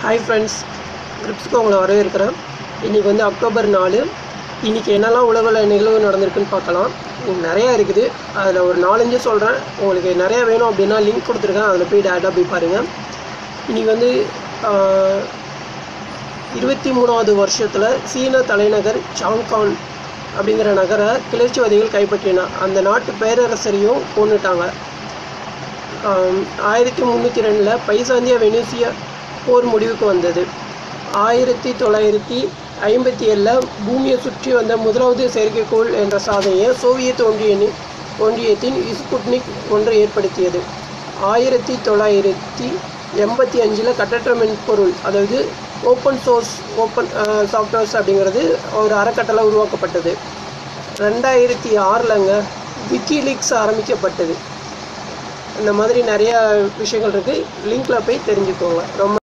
Hi friends, kribs உங்களை வரவேற்கிறேன். இன்னைக்கு வந்து அக்டோபர் 4. இன்னைக்கு என்னெல்லாம் உலகள நிகழ்வு நடந்திருக்குன்னு பார்க்கலாம். நிறைய இருக்குது. அதில் ஒரு 4-5 சொல்கிறேன். உங்களுக்கு நிறைய வேணும் அப்படின்னா லிங்க் கொடுத்துருக்கேன். அதில் போய் டேரெக்டாக போய் பாருங்கள். இன்றைக்கி வந்து 23வது வருஷத்தில் சீன தலைநகர் சாங்கான் அப்படிங்கிற நகரை கிளர்ச்சிவாதிகள் கைப்பற்றின. அந்த நாட்டு பேரரசரையும் கொண்டுட்டாங்க. 1302 பைசாந்திய வெனிசியா போர் முடிவுக்கு வந்தது. 1957 பூமியை சுற்றி வந்த முதலாவது செயற்கைக்கோள் என்ற சாதனையை சோவியத் ஒன்றியத்தின் ஸ்புட்னிக் 1 ஏற்படுத்தியது. 1985 கட்டற்ற மென்பொருள், அதாவது ஓப்பன் சாஃப்ட்வேர்ஸ் அப்படிங்கிறது ஒரு அறக்கட்டளை உருவாக்கப்பட்டது. 2006 விக்கிலீக்ஸ் ஆரம்பிக்கப்பட்டது. இந்த மாதிரி நிறைய விஷயங்கள் இருக்குது. லிங்க்கில் போய் தெரிஞ்சுக்கோங்க. ரொம்ப